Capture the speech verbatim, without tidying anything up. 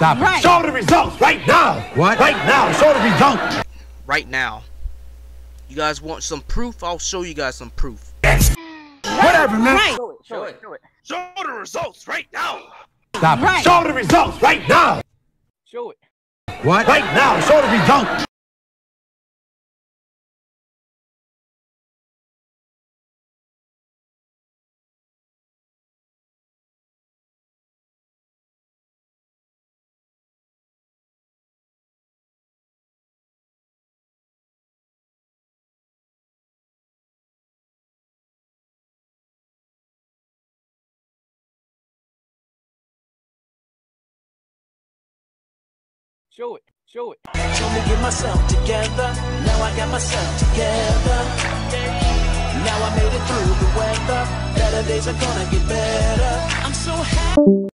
Stop it. Right. Show the results right now. What? Right now. Show the results. Right now. You guys want some proof? I'll show you guys some proof. Whatever, man. Right. Show it, show it, show it. Show the results right now. Stop it. Right. Show the results right now. Show it. What? Right now. Show the results. Show it, show it. Told me get myself together. Now I got myself together. Now I made it through the weather. Better days are gonna get better. I'm so happy.